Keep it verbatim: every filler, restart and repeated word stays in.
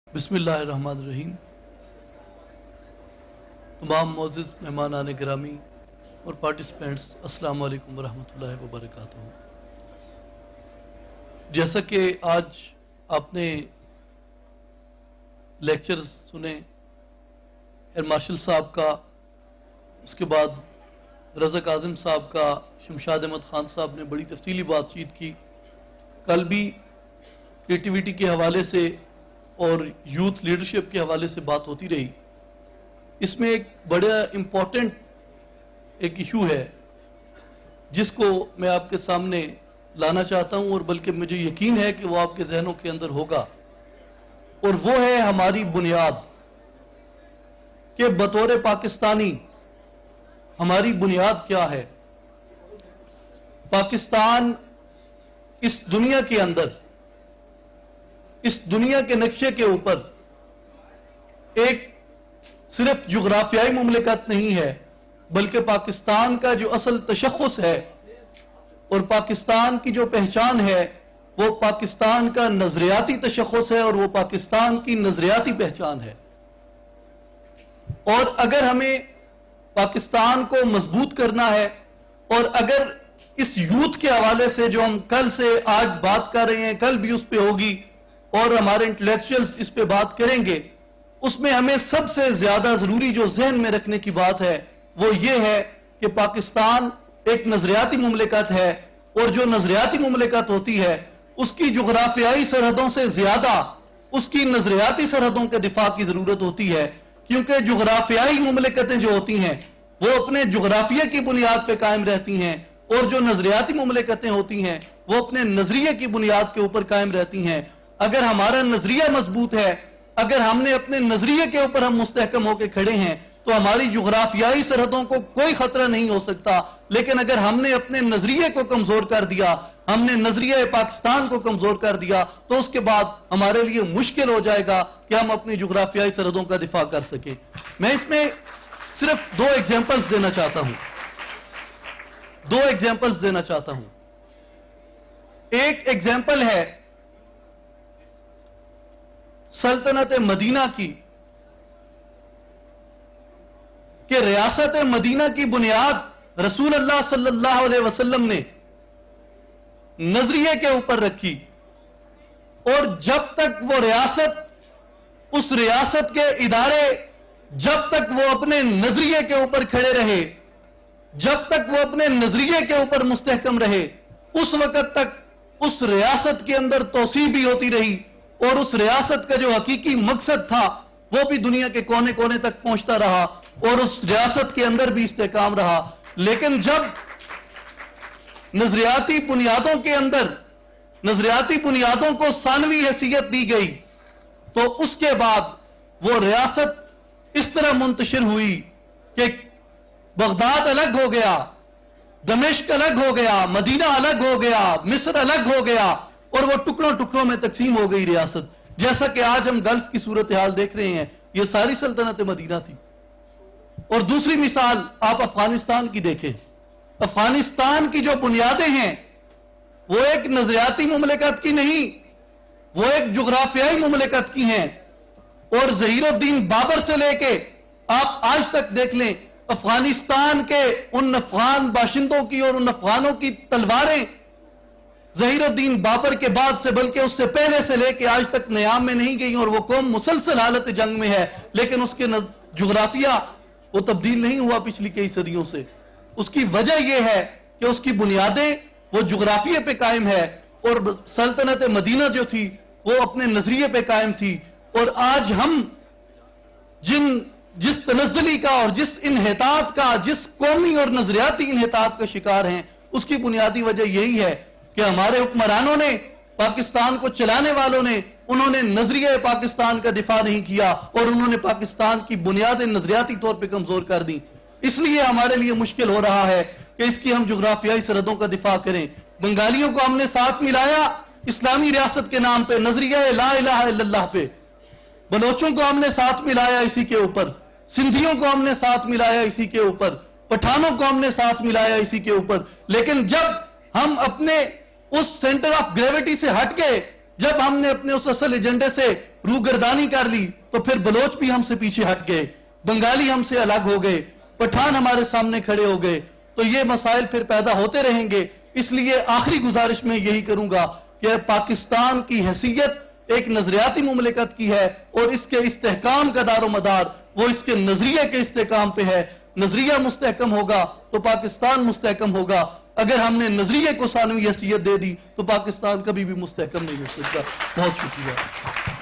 بسم اللہ الرحمن الرحیم۔ تمام معزز مہمانان گرامی اور پارٹیسپینٹس، السلام علیکم ورحمۃ اللہ وبرکاتہ۔ جیسا کہ آج آپ نے لیکچرز سنے ایئر مارشل صاحب کا، اس کے بعد رضا کاظم صاحب کا، شمشاد احمد خان صاحب نے بڑی تفصیلی بات چیت کی۔ کل بھی کریٹیویٹی کے حوالے سے اور یوتھ لیڈرشپ کے حوالے سے بات ہوتی رہی۔ اس میں ایک بڑا امپورٹنٹ ایک ایشو ہے جس کو میں آپ کے سامنے لانا چاہتا ہوں، اور بلکہ مجھے یقین ہے کہ وہ آپ کے ذہنوں کے اندر ہوگا، اور وہ ہے ہماری بنیاد، کہ بطور پاکستانی ہماری بنیاد کیا ہے۔ پاکستان اس دنیا کے اندر، اس دنیا کے نقشے کے اوپر ایک صرف جغرافیائی مملکت نہیں ہے، بلکہ پاکستان کا جو اصل تشخص ہے اور پاکستان کی جو پہچان ہے وہ پاکستان کا نظریاتی تشخص ہے، اور وہ پاکستان کی نظریاتی پہچان ہے۔ اور اگر ہمیں پاکستان کو مضبوط کرنا ہے، اور اگر اس یوتھ کے حوالے سے جو ہم کل سے آج بات کر رہے ہیں، کل بھی اس پہ ہوگی اور ہمارے انٹلیکچوئلز اس پہ بات کریں گے، اس میں ہمیں سب سے زیادہ ضروری جو ذہن میں رکھنے کی بات ہے وہ یہ ہے کہ پاکستان ایک نظریاتی مملکت ہے، اور جو نظریاتی مملکت ہوتی ہے اس کی جغرافیائی سرحدوں سے زیادہ اس کی نظریاتی سرحدوں کے دفاع کی ضرورت ہوتی ہے، کیونکہ جغرافیائی مملکتیں جو ہوتی ہیں وہ اپنے جغرافیہ کی بنیاد پہ قائم رہتی ہیں، اور جو نظریاتی مملکتیں ہوتی ہیں وہ اپنے نظریے کی بنیاد کے اوپر قائم رہتی ہیں۔ اگر ہمارا نظریہ مضبوط ہے، اگر ہم نے اپنے نظریے کے اوپر ہم مستحکم ہو کے کھڑے ہیں، تو ہماری جغرافیائی سرحدوں کو کوئی خطرہ نہیں ہو سکتا۔ لیکن اگر ہم نے اپنے نظریے کو کمزور کر دیا، ہم نے نظریہ پاکستان کو کمزور کر دیا، تو اس کے بعد ہمارے لیے مشکل ہو جائے گا کہ ہم اپنی جغرافیائی سرحدوں کا دفاع کر سکیں۔ میں اس میں صرف دو ایگزامپلز دینا چاہتا ہوں دو ایگزامپلز دینا چاہتا ہوں ایک ایگزامپل ہے سلطنت مدینہ کی، کہ ریاست مدینہ کی بنیاد رسول اللہ صلی اللہ علیہ وسلم نے نظریے کے اوپر رکھی، اور جب تک وہ ریاست، اس ریاست کے ادارے جب تک وہ اپنے نظریے کے اوپر کھڑے رہے، جب تک وہ اپنے نظریے کے اوپر مستحکم رہے، اس وقت تک اس ریاست کے اندر توسیع بھی ہوتی رہی، اور اس ریاست کا جو حقیقی مقصد تھا وہ بھی دنیا کے کونے کونے تک پہنچتا رہا، اور اس ریاست کے اندر بھی استحکام رہا۔ لیکن جب نظریاتی بنیادوں کے اندر نظریاتی بنیادوں کو ثانوی حیثیت دی گئی، تو اس کے بعد وہ ریاست اس طرح منتشر ہوئی کہ بغداد الگ ہو گیا، دمشق الگ ہو گیا، مدینہ الگ ہو گیا، مصر الگ ہو گیا، اور وہ ٹکڑوں ٹکڑوں میں تقسیم ہو گئی ریاست۔ جیسا کہ آج ہم گلف کی صورتحال دیکھ رہے ہیں، یہ ساری سلطنت مدینہ تھی۔ اور دوسری مثال آپ افغانستان کی دیکھیں۔ افغانستان کی جو بنیادیں ہیں وہ ایک نظریاتی مملکت کی نہیں، وہ ایک جغرافیائی مملکت کی ہیں، اور ظہیر الدین بابر سے لے کے آپ آج تک دیکھ لیں، افغانستان کے ان افغان باشندوں کی اور ان افغانوں کی تلواریں ظہیر الدین بابر کے بعد سے، بلکہ اس سے پہلے سے لے کے آج تک نیام میں نہیں گئی، اور وہ قوم مسلسل حالت جنگ میں ہے، لیکن اس کے جغرافیہ وہ تبدیل نہیں ہوا پچھلی کئی صدیوں سے۔ اس کی وجہ یہ ہے کہ اس کی بنیادیں وہ جغرافیے پہ قائم ہے، اور سلطنت مدینہ جو تھی وہ اپنے نظریے پہ قائم تھی۔ اور آج ہم جن جس تنزلی کا اور جس انحطاط کا، جس قومی اور نظریاتی انحطاط کا شکار ہیں، اس کی بنیادی وجہ یہی ہے کہ ہمارے حکمرانوں نے، پاکستان کو چلانے والوں نے، انہوں نے نظریہ پاکستان کا دفاع نہیں کیا، اور انہوں نے پاکستان کی بنیادیں نظریاتی طور پہ کمزور کر دیں۔ اس لیے ہمارے لیے مشکل ہو رہا ہے کہ اس کی ہم جغرافیائی سرحدوں کا دفاع کریں۔ بنگالیوں کو ہم نے ساتھ ملایا اسلامی ریاست کے نام پہ، نظریہ لا الہ الا اللہ پہ۔ بلوچوں کو ہم نے ساتھ ملایا اسی کے اوپر، سندھیوں کو ہم نے ساتھ ملایا اسی کے اوپر، پٹھانوں کو ہم نے ساتھ ملایا اسی کے اوپر۔ لیکن جب ہم اپنے اس سینٹر آف گریوٹی سے ہٹ کے جب ہم نے اپنے اس اصل ایجنڈے سے روگردانی کر لی تو پھر بلوچ بھی ہم سے پیچھے ہٹ گئے، بنگالی ہم سے الگ ہو گئے، پٹھان ہمارے سامنے کھڑے ہو گئے، تو یہ مسائل پھر پیدا ہوتے رہیں گے۔ اس لیے آخری گزارش میں یہی کروں گا کہ پاکستان کی حیثیت ایک نظریاتی مملکت کی ہے، اور اس کے استحکام کا دار و مدار وہ اس کے نظریے کے استحکام پہ ہے۔ نظریہ مستحکم ہوگا تو پاکستان مستحکم ہوگا، اگر ہم نے نظریے کو ثانوی حیثیت دے دی تو پاکستان کبھی بھی مستحکم نہیں ہو سکتا۔ بہت شکریہ۔